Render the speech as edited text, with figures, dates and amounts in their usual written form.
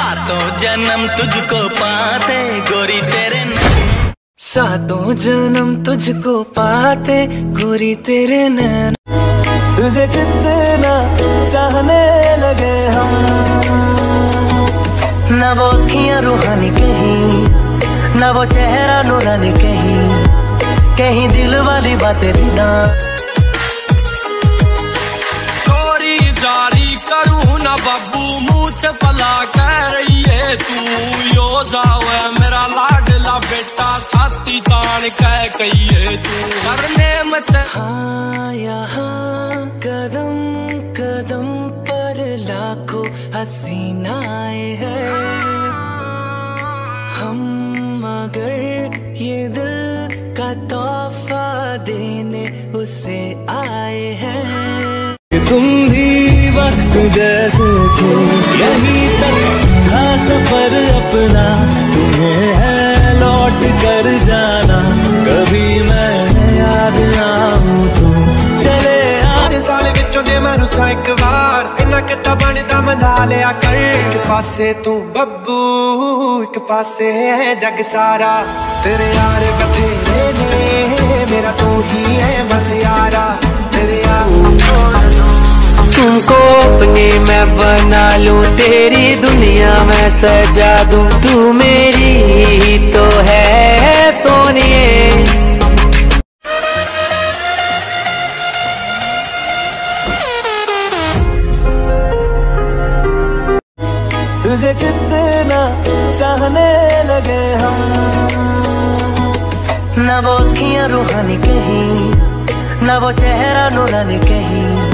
सातों जन्म तुझको पाते गोरी तेरे सातों जन्म तुझको पाते गोरी तेरे नैन। तुझे कितना चाहने लगे हम, न वो अखियां रूहानी कहीं, न वो चेहरा नूरानी कहीं, कहीं दिल वाली बातें भी ना। चोरी जारी करूँ ना बाबू, मुँह से पला कह रही है तू, यो जावे मेरा लाडला बेटा, छाती तान कह कहिए तू करने मत। हाँ यहाँ कदम कदम पर लाखों हसीनाएं हैं, हम मगर ये दिल का तोहफा देने उसे आए हैं। तुम भी वक्त जैसे थे, यहीं तक था सफर अपना, तुम्हें है लौट कर जाना, कभी मैं याद आऊं तो चले साल विचों दे मैं रुसा एक बार, इन्ना किता बनदा मना लिया कर। एक पासे तू बब्बू, एक पासे है जग सारा, तेरे यार बथेरे ने, मेरा तू ही है बस यारा, तेरे यार। तुमको अपने मैं बना लूं, तेरी दुनिया में सजा दूं, तू मेरी ही तो है सोनिए। तुझे कितना चाहने लगे हम, न वो अखियां रूहानी कहीं, न वो चेहरा नूरानी कहीं,